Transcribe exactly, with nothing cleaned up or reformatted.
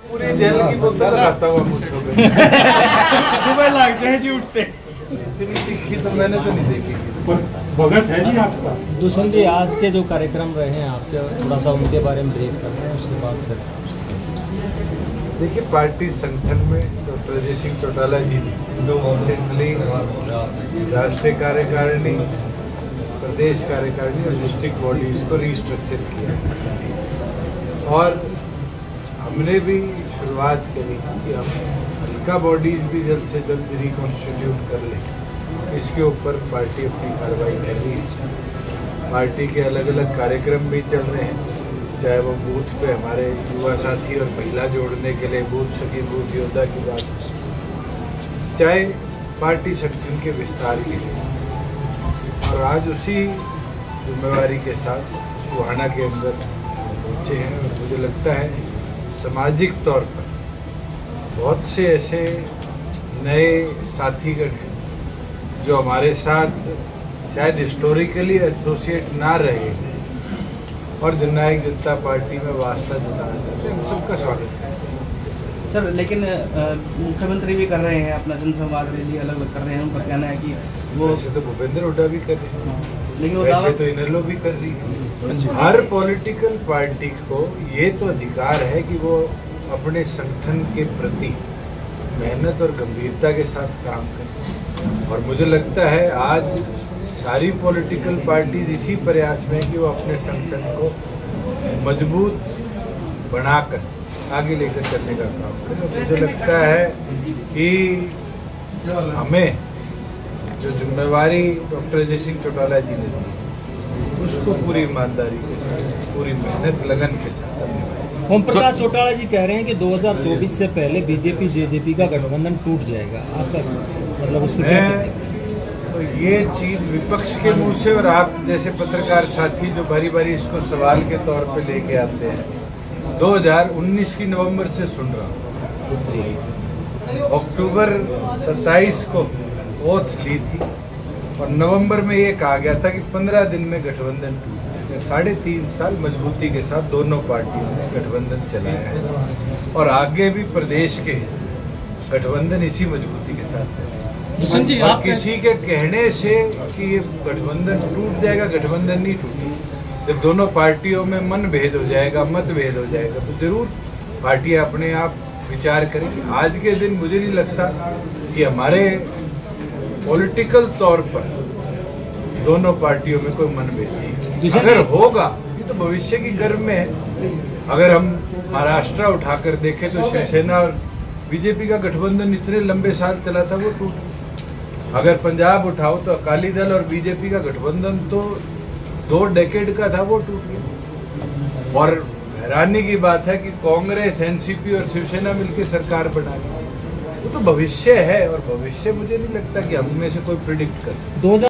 पूरी जेल की बोतल लगाता हुआ मुझको सुबह लग जाए जी उठते। इतनी तीखी तो मैंने तो नहीं देखी। भगत है जी आपका। दुष्यंत जी, आज के जो कार्यक्रम रहे हैं आपके, थोड़ा सा उनके बारे में ब्रीफ कर रहे हैं, उसके बाद फिर देखिए, पार्टी संगठन में डॉक्टर अजय सिंह चौटाला जी ने रिसेंटली राष्ट्रीय कार्यकारिणी, प्रदेश कार्यकारिणी और डिस्ट्रिक्ट बॉडीज को रिस्ट्रक्चर किया और हमने भी शुरुआत करी कि हम हल्का बॉडीज भी जल्द से जल्द रिकॉन्स्टिट्यूट कर लें। इसके ऊपर पार्टी अपनी कार्रवाई कर रही है। पार्टी के अलग अलग कार्यक्रम भी चल रहे हैं, चाहे वो बूथ पे हमारे युवा साथी और महिला जोड़ने के लिए बूथ सखी बूथ योद्धा की बात हो, चाहे पार्टी संगठन के विस्तार के लिए। और आज उसी जिम्मेवारी के साथ टोहाना के अंदर पहुँचे हैं और मुझे लगता है सामाजिक तौर पर बहुत से ऐसे नए साथीगण हैं जो हमारे साथ शायद हिस्टोरिकली एसोसिएट ना रहे और जननायक जनता पार्टी में वास्ता जुटाना चाहते हैं। सबका स्वागत है सर। लेकिन मुख्यमंत्री भी कर रहे हैं अपना जनसंवाद रैली अलग अलग कर रहे हैं, उनका कहना है कि वो वैसे तो भूपेंद्र हुड्डा भी कर रहे हैं, लेकिन वैसे तो इनेलो भी कर रही है। हर पॉलिटिकल पार्टी को ये तो अधिकार है कि वो अपने संगठन के प्रति मेहनत और गंभीरता के साथ काम करें और मुझे लगता है आज सारी पॉलिटिकल पार्टी इसी प्रयास में कि वो अपने संगठन को मजबूत बनाकर आगे लेकर चलने का काम करें। मुझे लगता है कि हमें जो जिम्मेवारी डॉक्टर अजय सिंह चौटाला जी ने दी उसको पूरी ईमानदारी के साथ, पूरी मेहनत लगन के साथ। ओम प्रकाश चौटाला जी कह रहे हैं कि दो हज़ार चौबीस से पहले बीजेपी जेजेपी का गठबंधन टूट जाएगा, आपका मतलब उसमें मैं तो ये चीज विपक्ष के मुंह से और आप जैसे पत्रकार साथी जो बारी बारी इसको सवाल के तौर पे लेके आते हैं, दो हज़ार उन्नीस की नवंबर से सुन रहा हूँ जी। अक्टूबर सत्ताईस को ओथ ली थी और नवंबर में ये कहा गया था कि पंद्रह दिन में गठबंधन टूट जाएगा। साढ़े तीन साल मजबूती के साथ दोनों पार्टियों ने गठबंधन चलाया है और आगे भी प्रदेश के गठबंधन इसी मजबूती के साथ चलेगा। और किसी के कहने से कि ये गठबंधन टूट जाएगा, गठबंधन नहीं टूटेगा। जब दोनों पार्टियों में मन भेद हो जाएगा, मतभेद हो जाएगा, तो जरूर पार्टियां अपने आप विचार करेंगी। आज के दिन मुझे नहीं लगता कि हमारे पॉलिटिकल तौर पर दोनों पार्टियों में कोई मनभेद नहीं। अगर होगा तो भविष्य की गर्भ में है। अगर हम महाराष्ट्र उठाकर देखें तो शिवसेना और बीजेपी का गठबंधन इतने लंबे साल चला था, वो टूट। अगर पंजाब उठाओ तो अकाली दल और बीजेपी का गठबंधन तो दो डेकेड का था, वो टूट गया। और हैरानी की बात है कि कांग्रेस, एनसीपी और शिवसेना मिलकर सरकार बना रही है। वो तो भविष्य है और भविष्य मुझे नहीं लगता कि हम में से कोई प्रिडिक्ट कर सकते।